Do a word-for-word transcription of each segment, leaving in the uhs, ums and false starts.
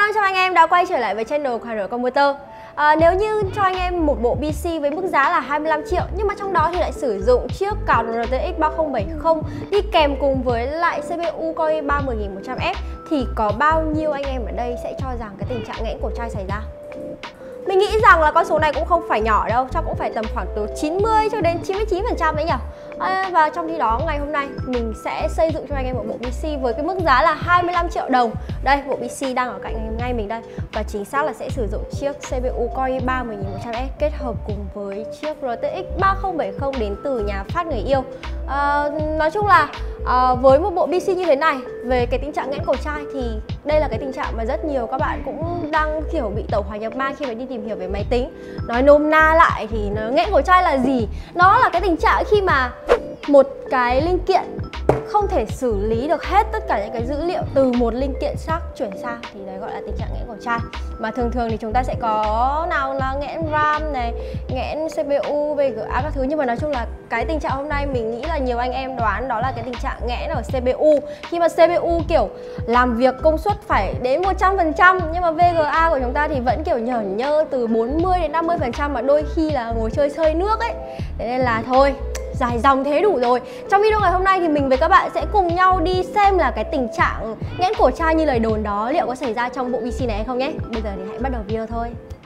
Hello, chào anh em đã quay trở lại với channel Hà Nội Computer. À, nếu như cho anh em một bộ pê xê với mức giá là hai mươi lăm triệu nhưng mà trong đó thì lại sử dụng chiếc card rờ tê ích ba không bảy không đi kèm cùng với lại xê pê u Core i ba mười nghìn một trăm F thì có bao nhiêu anh em ở đây sẽ cho rằng cái tình trạng nghẽn cổ chai xảy ra? Mình nghĩ rằng là con số này cũng không phải nhỏ đâu, chắc cũng phải tầm khoảng từ chín mươi cho đến chín mươi chín phần trăm đấy nhỉ. À, và trong khi đó ngày hôm nay mình sẽ xây dựng cho anh em một bộ pê xê với cái mức giá là hai mươi lăm triệu đồng. Đây, bộ pê xê đang ở cạnh ngay mình đây. Và chính xác là sẽ sử dụng chiếc xê pê u Core i ba mười nghìn một trăm F kết hợp cùng với chiếc rờ tê ích ba không bảy không đến từ nhà phát người yêu. à, Nói chung là à, với một bộ pê xê như thế này, về cái tình trạng nghẽn cổ chai thì đây là cái tình trạng mà rất nhiều các bạn cũng đang kiểu bị tẩu hỏa nhập ma khi mà đi tìm hiểu về máy tính. Nói nôm na lại thì nó nghẽn cổ chai là gì? Nó là cái tình trạng khi mà một cái linh kiện không thể xử lý được hết tất cả những cái dữ liệu từ một linh kiện khác chuyển sang, thì đấy gọi là tình trạng nghẽn cổ chai. Mà thường thường thì chúng ta sẽ có nào là nghẽn RAM này, nghẽn xê pê u, vê giê a các thứ. Nhưng mà nói chung là cái tình trạng hôm nay mình nghĩ là nhiều anh em đoán đó là cái tình trạng nghẽn ở xê pê u. Khi mà xê pê u kiểu làm việc công suất phải đến một trăm phần trăm nhưng mà vê giê a của chúng ta thì vẫn kiểu nhởn nhơ từ bốn mươi đến năm mươi phần trăm, mà đôi khi là ngồi chơi sơi nước ấy. Thế nên là thôi, dài dòng thế đủ rồi. Trong video ngày hôm nay thì mình với các bạn sẽ cùng nhau đi xem là cái tình trạng nghẽn cổ chai như lời đồn đó liệu có xảy ra trong bộ pê xê này hay không nhé. Bây giờ thì hãy bắt đầu video thôi.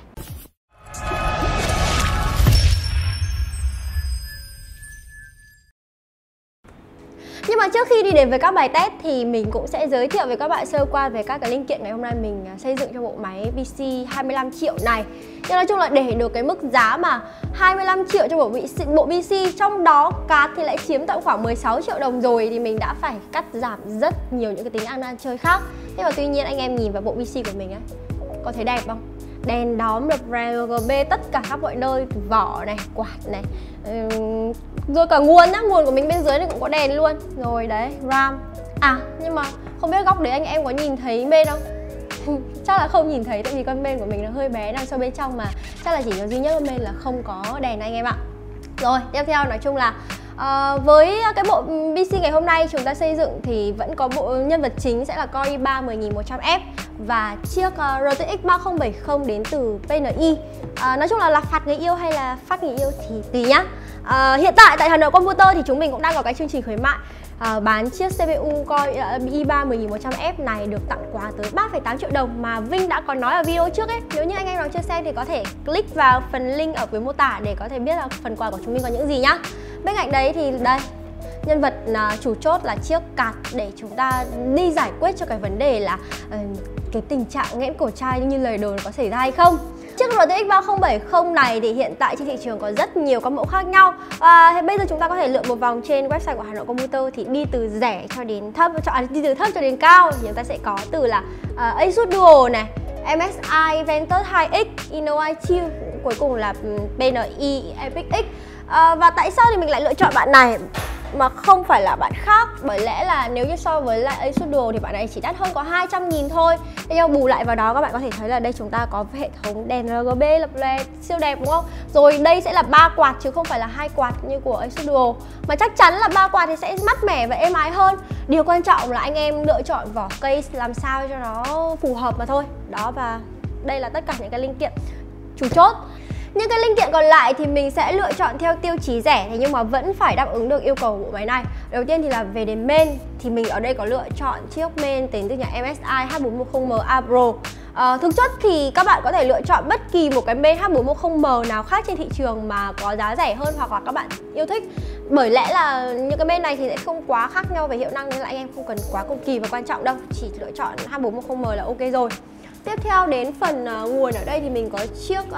Nhưng mà trước khi đi đến với các bài test thì mình cũng sẽ giới thiệu với các bạn sơ qua về các cái linh kiện ngày hôm nay mình xây dựng cho bộ máy pê xê hai mươi lăm triệu này. Nhưng nói chung là để được cái mức giá mà hai mươi lăm triệu cho bộ pê xê, bộ pê xê trong đó card thì lại chiếm tận khoảng mười sáu triệu đồng rồi thì mình đã phải cắt giảm rất nhiều những cái tính năng ăn chơi khác. Nhưng mà tuy nhiên anh em nhìn vào bộ pê xê của mình ấy, có thấy đẹp không? Đèn đóm, lập rờ giê bê tất cả các mọi nơi, vỏ này, quạt này, uhm, rồi cả nguồn á, nguồn của mình bên dưới này cũng có đèn luôn. Rồi đấy, RAM. À, nhưng mà không biết góc đấy anh em có nhìn thấy bên không? Chắc là không nhìn thấy tại vì con bên của mình nó hơi bé nằm sâu bên trong, mà chắc là chỉ có duy nhất con bên là không có đèn anh em ạ. Rồi, tiếp theo nói chung là uh, với cái bộ pê xê ngày hôm nay chúng ta xây dựng thì vẫn có bộ nhân vật chính sẽ là Core i ba mười nghìn một trăm F và chiếc uh, rờ tê ích ba không bảy không đến từ pê en i. uh, Nói chung là là phạt người yêu hay là phát người yêu thì tùy nhá. uh, Hiện tại tại Hà Nội Computer thì chúng mình cũng đang có cái chương trình khuyến mại uh, bán chiếc xê pê u Core i ba mười nghìn một trăm F này được tặng quà tới ba phẩy tám triệu đồng mà Vinh đã có nói ở video trước ấy. Nếu như anh em nào chưa xem thì có thể click vào phần link ở phía mô tả để có thể biết là phần quà của chúng mình có những gì nhá. Bên cạnh đấy thì đây, nhân vật uh, chủ chốt là chiếc card để chúng ta đi giải quyết cho cái vấn đề là uh, cái tình trạng nghẽn cổ chai như lời đồn có xảy ra hay không. Chiếc rờ tê ích ba không bảy không này thì hiện tại trên thị trường có rất nhiều các mẫu khác nhau. Và bây giờ chúng ta có thể lượn một vòng trên website của Hà Nội Computer thì đi từ rẻ cho đến thấp, cho, à, đi từ thấp cho đến cao thì chúng ta sẽ có từ là uh, Asus Duo này, em ét i Ventus hai X, Inno i Q, cuối cùng là pê en i Epic X. À, và tại sao thì mình lại lựa chọn bạn này mà không phải là bạn khác? Bởi lẽ là nếu như so với lại Asus Duo thì bạn này chỉ đắt hơn có hai trăm nghìn thôi. Thế nhưng bù lại vào đó các bạn có thể thấy là đây chúng ta có hệ thống đèn rờ giê bê lập lòe siêu đẹp đúng không? Rồi đây sẽ là ba quạt chứ không phải là hai quạt như của Asus Duo. Mà chắc chắn là ba quạt thì sẽ mát mẻ và êm ái hơn. Điều quan trọng là anh em lựa chọn vỏ case làm sao cho nó phù hợp mà thôi. Đó, và đây là tất cả những cái linh kiện chủ chốt. Những cái linh kiện còn lại thì mình sẽ lựa chọn theo tiêu chí rẻ thế nhưng mà vẫn phải đáp ứng được yêu cầu của bộ máy này. Đầu tiên thì là về đến main thì mình ở đây có lựa chọn chiếc main đến từ nhà em ét i H bốn một không M A Pro. À, thực chất thì các bạn có thể lựa chọn bất kỳ một cái main H bốn một không M nào khác trên thị trường mà có giá rẻ hơn hoặc là các bạn yêu thích. Bởi lẽ là những cái main này thì sẽ không quá khác nhau về hiệu năng nên là anh em không cần quá cầu kỳ và quan trọng đâu. Chỉ lựa chọn H bốn một không M là ok rồi. Tiếp theo đến phần uh, nguồn ở đây thì mình có chiếc uh,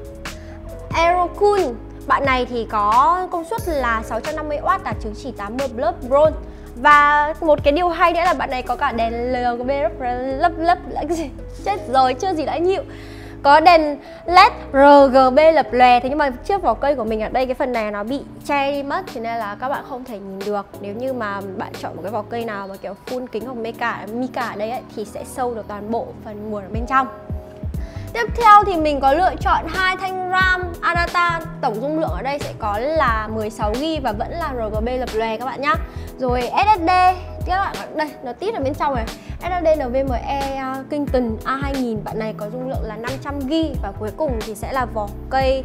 Aerocool. Bạn này thì có công suất là sáu trăm năm mươi oát, đạt chứng chỉ tám mươi plus bronze. Và một cái điều hay nữa là bạn này có cả đèn lờ giê bê lấp lấp chết rồi, chưa gì đã nhịu. Có đèn led rờ giê bê lập lòe. Thế nhưng mà chiếc vỏ cây của mình ở đây cái phần này nó bị che đi mất, cho nên là các bạn không thể nhìn được. Nếu như mà bạn chọn một cái vỏ cây nào mà kiểu full kính hoặc mica, mica ở đây ấy, thì sẽ show được toàn bộ phần nguồn ở bên trong. Tiếp theo thì mình có lựa chọn hai thanh RAM Adata, tổng dung lượng ở đây sẽ có là mười sáu gi ga bai và vẫn là rờ giê bê lập lòe các bạn nhé. Rồi ét ét đê các bạn đây, nó tít ở bên trong này. ét ét đê en vê em e uh, Kingston A hai nghìn, bạn này có dung lượng là năm trăm gi-ga-bai. Và cuối cùng thì sẽ là vỏ cây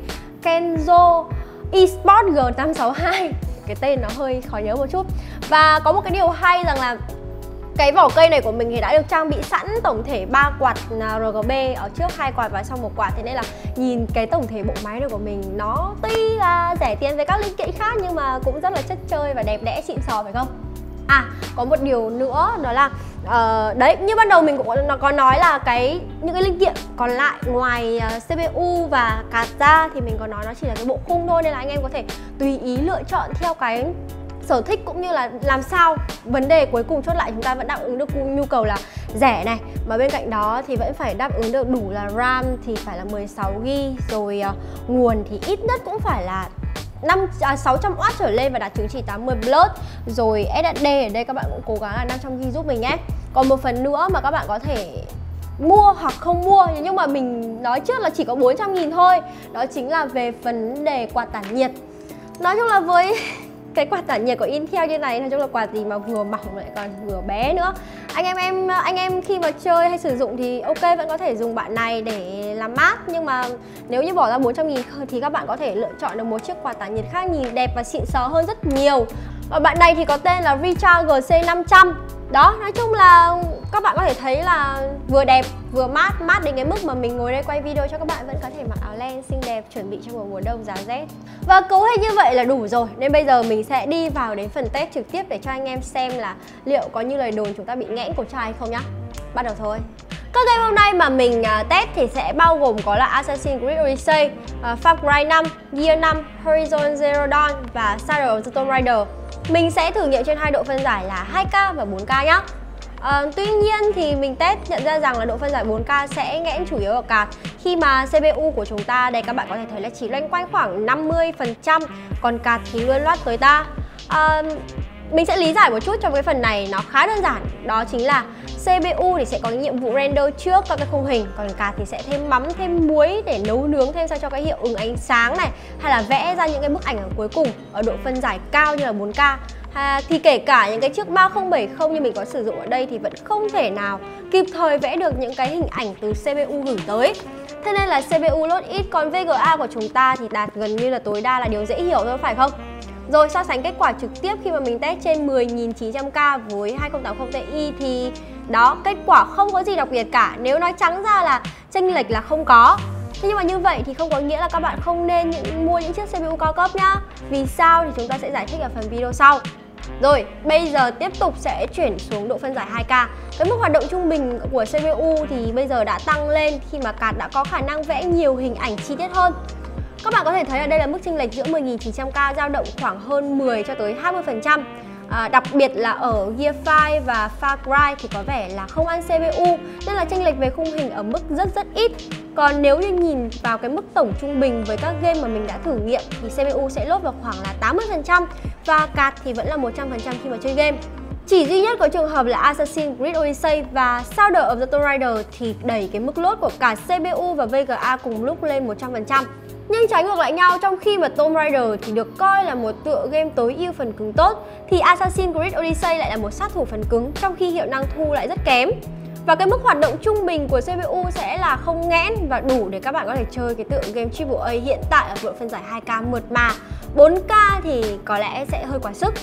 Kenzo eSport G năm sáu hai. Cái tên nó hơi khó nhớ một chút. Và có một cái điều hay rằng là cái vỏ cây này của mình thì đã được trang bị sẵn tổng thể ba quạt rờ giê bê, ở trước hai quạt và sau một quạt. Thế nên là nhìn cái tổng thể bộ máy này của mình nó tuy là rẻ tiền với các linh kiện khác nhưng mà cũng rất là chất chơi và đẹp đẽ xịn sò, phải không? À, có một điều nữa đó là uh, đấy, như ban đầu mình cũng có, có nói là cái những cái linh kiện còn lại ngoài uh, xê pê u và card ra thì mình có nói nó chỉ là cái bộ khung thôi, nên là anh em có thể tùy ý lựa chọn theo cái sở thích cũng như là làm sao vấn đề cuối cùng chốt lại chúng ta vẫn đáp ứng được nhu cầu là rẻ này, mà bên cạnh đó thì vẫn phải đáp ứng được đủ là RAM thì phải là mười sáu gi-ga-bai, rồi uh, nguồn thì ít nhất cũng phải là năm, à, sáu trăm oát trở lên và đạt chứng chỉ tám mươi plus. Rồi ét ét đê ở đây các bạn cũng cố gắng là năm trăm gi-ga-bai giúp mình nhé. Còn một phần nữa mà các bạn có thể mua hoặc không mua, nhưng mà mình nói trước là chỉ có bốn trăm nghìn thôi, đó chính là về vấn đề quạt tản nhiệt. Nói chung là với cái quạt tản nhiệt của Intel như này, nói chung là quạt gì mà vừa mỏng lại còn vừa bé nữa. Anh em em anh em khi mà chơi hay sử dụng thì ok, vẫn có thể dùng bạn này để làm mát, nhưng mà nếu như bỏ ra bốn trăm nghìn thì các bạn có thể lựa chọn được một chiếc quạt tản nhiệt khác nhìn đẹp và xịn sò hơn rất nhiều. Và bạn này thì có tên là Richard G C năm trăm. Đó, nói chung là các bạn có thể thấy là vừa đẹp vừa mát, mát đến cái mức mà mình ngồi đây quay video cho các bạn vẫn có thể mặc áo len xinh đẹp chuẩn bị cho một mùa đông giá rét. Và cấu hình như vậy là đủ rồi, nên bây giờ mình sẽ đi vào đến phần test trực tiếp để cho anh em xem là liệu có như lời đồn chúng ta bị nghẽn cổ chai hay không nhá. Bắt đầu thôi. Các game hôm nay mà mình uh, test thì sẽ bao gồm có là Assassin's Creed Odyssey, uh, Far Cry năm, Gear năm, Horizon Zero Dawn và Shadow of the Tomb Raider. Mình sẽ thử nghiệm trên hai độ phân giải là hai K và bốn K nhá. À, tuy nhiên thì mình test nhận ra rằng là độ phân giải bốn K sẽ nghẽn chủ yếu ở card, khi mà xê pê u của chúng ta đây các bạn có thể thấy là chỉ loanh quanh khoảng năm mươi phần trăm, còn card thì luôn loát tới ta. À, mình sẽ lý giải một chút trong cái phần này, nó khá đơn giản, đó chính là xê pê u thì sẽ có cái nhiệm vụ render trước các cái khung hình, còn card thì sẽ thêm mắm, thêm muối để nấu nướng thêm sao cho cái hiệu ứng ánh sáng này, hay là vẽ ra những cái bức ảnh ở cuối cùng ở độ phân giải cao như là bốn K. À, thì kể cả những cái chiếc ba không bảy không như mình có sử dụng ở đây thì vẫn không thể nào kịp thời vẽ được những cái hình ảnh từ xê pê u gửi tới. Thế nên là xê pê u load ít, còn vê giê a của chúng ta thì đạt gần như là tối đa là điều dễ hiểu thôi, phải không? Rồi so sánh kết quả trực tiếp khi mà mình test trên mười nghìn chín trăm K với hai không tám không Ti thì đó, kết quả không có gì đặc biệt cả. Nếu nói trắng ra là chênh lệch là không có. Thế nhưng mà như vậy thì không có nghĩa là các bạn không nên những, mua những chiếc xê pê u cao cấp nhá. Vì sao thì chúng ta sẽ giải thích ở phần video sau. Rồi, bây giờ tiếp tục sẽ chuyển xuống độ phân giải hai K. Cái mức hoạt động trung bình của xê pê u thì bây giờ đã tăng lên khi mà card đã có khả năng vẽ nhiều hình ảnh chi tiết hơn. Các bạn có thể thấy ở đây là mức chênh lệch giữa mười nghìn chín trăm K dao động khoảng hơn mười cho tới hai mươi phần trăm. À, đặc biệt là ở Gear năm và Far Cry thì có vẻ là không ăn xê pê u, nên là chênh lệch về khung hình ở mức rất rất ít. Còn nếu như nhìn vào cái mức tổng trung bình với các game mà mình đã thử nghiệm thì xê pê u sẽ lốt vào khoảng là tám mươi phần trăm và card thì vẫn là một trăm phần trăm khi mà chơi game. Chỉ duy nhất có trường hợp là Assassin's Creed Odyssey và Shadow of the Tomb Raider thì đẩy cái mức lốt của cả xê pê u và vê giê a cùng lúc lên một trăm phần trăm. Nhưng trái ngược lại nhau, trong khi mà Tomb Raider thì được coi là một tựa game tối ưu phần cứng tốt thì Assassin's Creed Odyssey lại là một sát thủ phần cứng, trong khi hiệu năng thu lại rất kém. Và cái mức hoạt động trung bình của xê pê u sẽ là không nghẽn và đủ để các bạn có thể chơi cái tựa game triple A hiện tại ở độ phân giải hai K mượt mà. bốn K thì có lẽ sẽ hơi quá sức.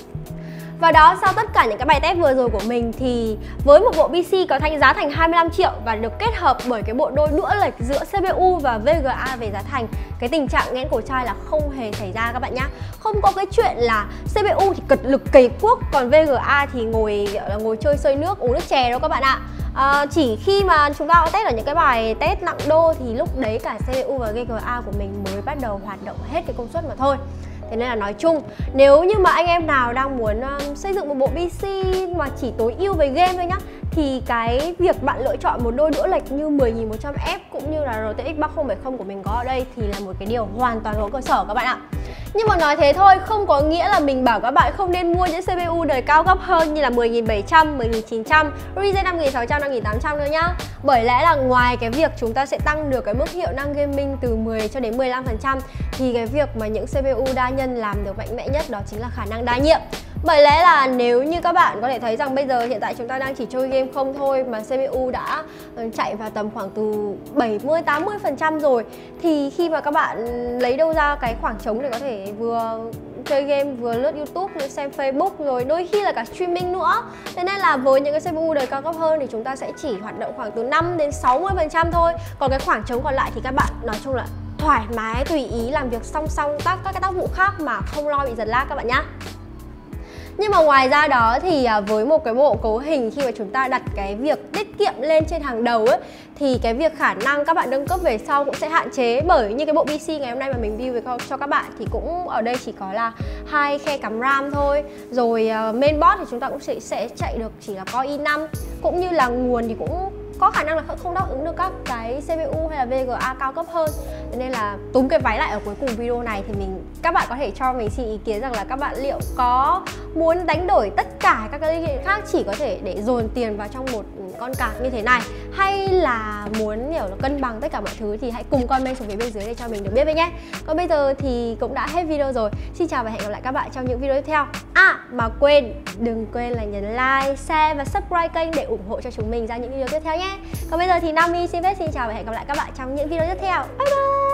Và đó, sau tất cả những cái bài test vừa rồi của mình thì với một bộ pê xê có thành giá thành hai mươi lăm triệu và được kết hợp bởi cái bộ đôi đũa lệch giữa xê pê u và vê giê a về giá thành, cái tình trạng nghẽn cổ chai là không hề xảy ra các bạn nhá. Không có cái chuyện là xê pê u thì cật lực cày cuốc, còn vê giê a thì ngồi là ngồi chơi sơi nước, uống nước chè đâu các bạn ạ. À, chỉ khi mà chúng ta test ở những cái bài test nặng đô thì lúc đấy cả xê pê u và vê giê a của mình mới bắt đầu hoạt động hết cái công suất mà thôi. Thế nên là nói chung, nếu như mà anh em nào đang muốn um, xây dựng một bộ pê xê mà chỉ tối ưu về game thôi nhá, thì cái việc bạn lựa chọn một đôi đũa lệch như mười nghìn một trăm F cũng như là rờ tê ích ba không bảy không của mình có ở đây thì là một cái điều hoàn toàn có cơ sở các bạn ạ. Nhưng mà nói thế thôi, không có nghĩa là mình bảo các bạn không nên mua những xê pê u đời cao cấp hơn như là mười nghìn bảy trăm, mười nghìn chín trăm, Ryzen năm nghìn sáu trăm, năm nghìn tám trăm nữa nhá. Bởi lẽ là ngoài cái việc chúng ta sẽ tăng được cái mức hiệu năng gaming từ mười cho đến mười lăm phần trăm thì cái việc mà những xê pê u đa nhân làm được mạnh mẽ nhất đó chính là khả năng đa nhiệm. Bởi lẽ là nếu như các bạn có thể thấy rằng bây giờ hiện tại chúng ta đang chỉ chơi game không thôi mà xê pê u đã chạy vào tầm khoảng từ bảy mươi tám mươi phần trăm rồi, thì khi mà các bạn lấy đâu ra cái khoảng trống để có thể vừa chơi game vừa lướt YouTube, vừa xem Facebook, rồi đôi khi là cả streaming nữa. Thế nên là với những cái xê pê u đời cao cấp hơn thì chúng ta sẽ chỉ hoạt động khoảng từ năm đến sáu mươi phần trăm thôi. Còn cái khoảng trống còn lại thì các bạn nói chung là thoải mái tùy ý làm việc song song các các cái tác vụ khác mà không lo bị giật lag các bạn nhé. Nhưng mà ngoài ra đó thì với một cái bộ cấu hình khi mà chúng ta đặt cái việc tiết kiệm lên trên hàng đầu ấy, thì cái việc khả năng các bạn nâng cấp về sau cũng sẽ hạn chế. Bởi như cái bộ pê xê ngày hôm nay mà mình build cho các bạn thì cũng ở đây chỉ có là hai khe cắm RAM thôi. Rồi mainboard thì chúng ta cũng sẽ, sẽ chạy được chỉ là Core i năm. Cũng như là nguồn thì cũng có khả năng là không đáp ứng được các cái xê pê u hay là vê giê a cao cấp hơn. Thế nên là túm cái váy lại ở cuối cùng video này thì mình các bạn có thể cho mình xin ý kiến rằng là các bạn liệu có muốn đánh đổi tất cả các cái linh kiện khác chỉ có thể để dồn tiền vào trong một con card như thế này, hay là muốn hiểu là cân bằng tất cả mọi thứ, thì hãy cùng comment xuống phía bên dưới để cho mình được biết với nhé. Còn bây giờ thì cũng đã hết video rồi. Xin chào và hẹn gặp lại các bạn trong những video tiếp theo. À mà quên, đừng quên là nhấn like, share và subscribe kênh để ủng hộ cho chúng mình ra những video tiếp theo nhé. Còn bây giờ thì Nami xin phép xin chào và hẹn gặp lại các bạn trong những video tiếp theo. Bye bye.